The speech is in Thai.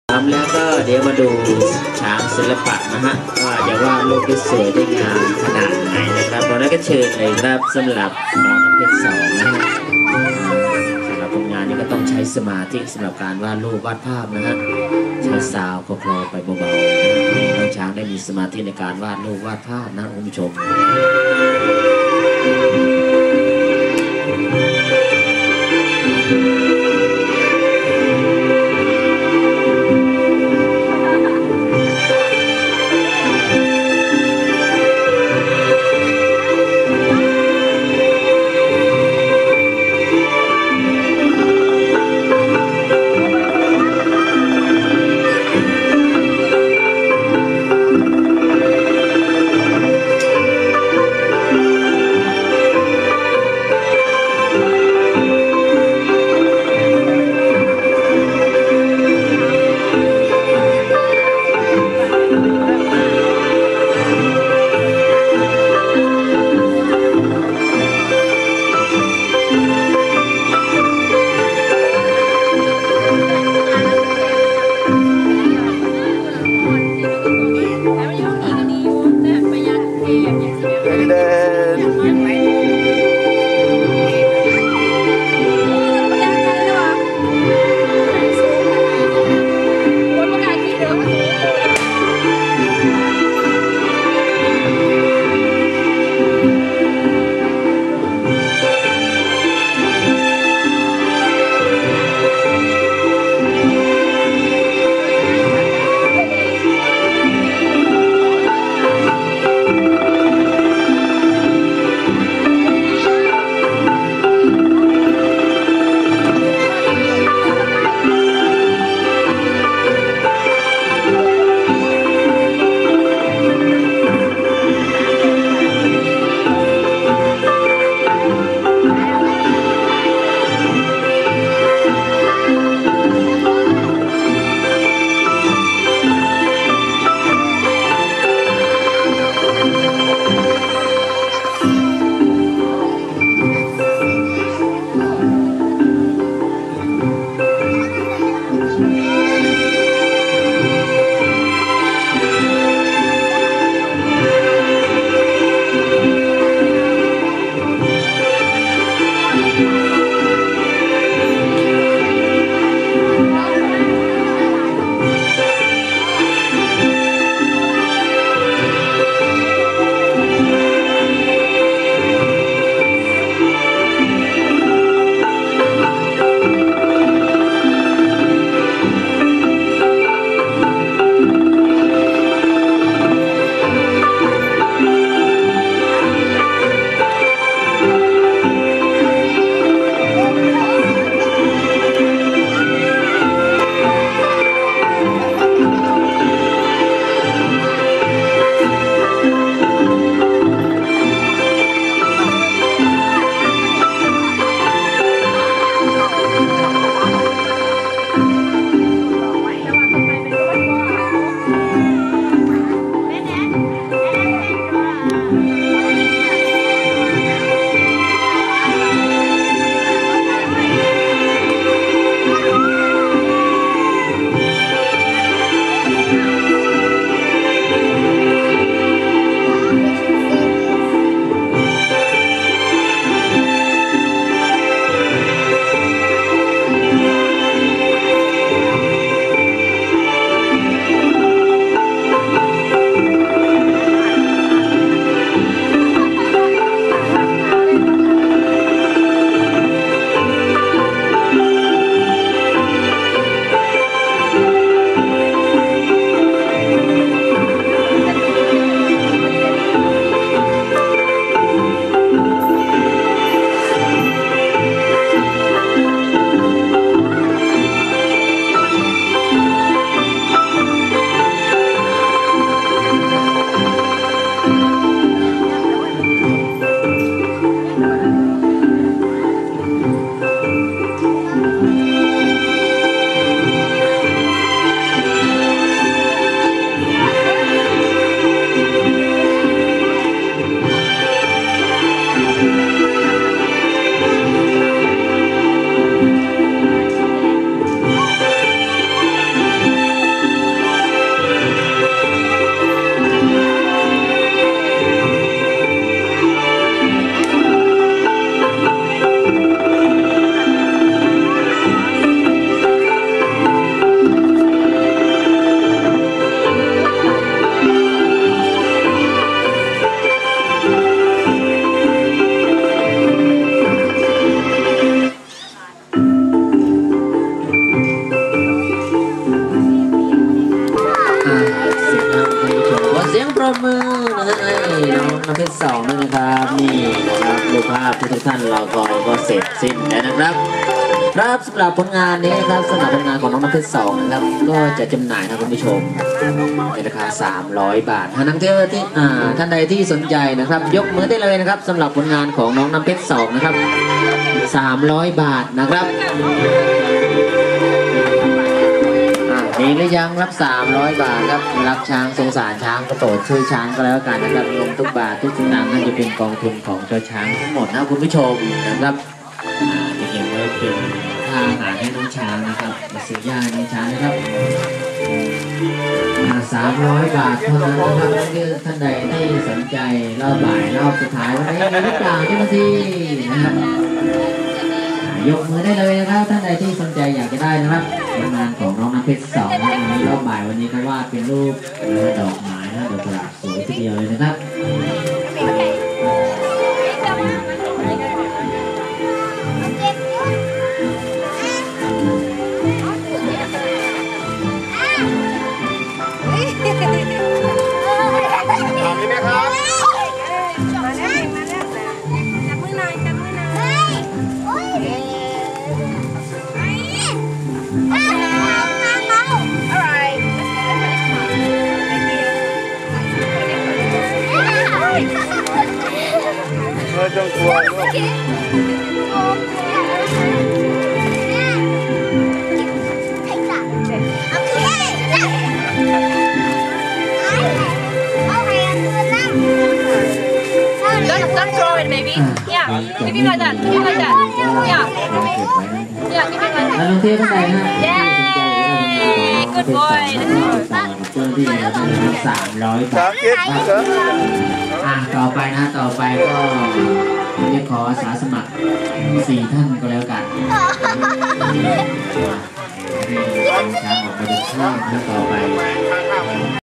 แล้วก็เดี๋ยวมาดูช้างศิลปะนะฮะว่าจะวาดรูปได้สวยได้งามขนาดไหนนะครับตอนนั้นก็เชิญเลยครับสำหรับน้องน้ำเพชรสองนะฮะสำหรับผลงานนี้ก็ต้องใช้สมาธิสำหรับการวาดรูปวาดภาพนะฮะใช้ซาวคลอไปเบาๆให้น้องช้างได้มีสมาธิในการวาดรูปวาดภาพนะคุณผู้ชมบมือนะให้น้องน้ำเพชรสองด้วยนะครับนี่นะครับรูปภาพที่ทุกท่านรอคอยก็เสร็จสิ้นแล้วนะครับครับสำหรับผลงานนี้ครับสำหรับผลงานของน้องน้ำเพชรสองนะครับก็จะจำหน่ายนะคุณผู้ชมในราคา300 บาทหากนักเที่ยวที่ท่านใดที่สนใจนะครับยกมือได้เลยนะครับสำหรับผลงานของน้องน้ำเพชรสองนะครับ300 บาทนะครับมีหรือยังรับ300 บาทครับรักช้างสงสารช้างก็โปรดช่วยช้างก็แล้วกันนะครับเงินทุกบาททุกสตางค์นั่นจะเป็นกองทุนของเจ้าช้างทั้งหมดนะคุณผู้ชมนะครับจะเก็บไว้เป็นค่าอาหารให้น้องช้างนะครับมาซื้อยาให้น้องช้างนะครับ300 บาทเท่านั้นนะครับท่านใดที่สนใจรอบบ่ายรอบสุดท้ายวันนี้มีหรือเปล่าที่บางทีนะครับยกมือได้เลยนะครับท่านใดที่สนใจอยากจะได้นะครับผลงานของน้องน้ำเพชรสองนะวันนี้รอบบ่ายวันนี้ก็วาดเป็นรูปดอกไม้นะดอกกุหลาบสวยทีเดียวเลยนะครับต้องกลัวลูก Don't throw it, maybe. Yeah, keep it like that. Keep it like that. Yeah. Yeah, keep it like that. ลงเที่ยวท่านใดนะ Yay! Good boy. เจ้าที่เราได้300 บาทต่อไปนะต่อไปก็จะขออาสาสมัคร4 ท่านก็แล้วกันช้างออกมาจากช่องนะต่อไป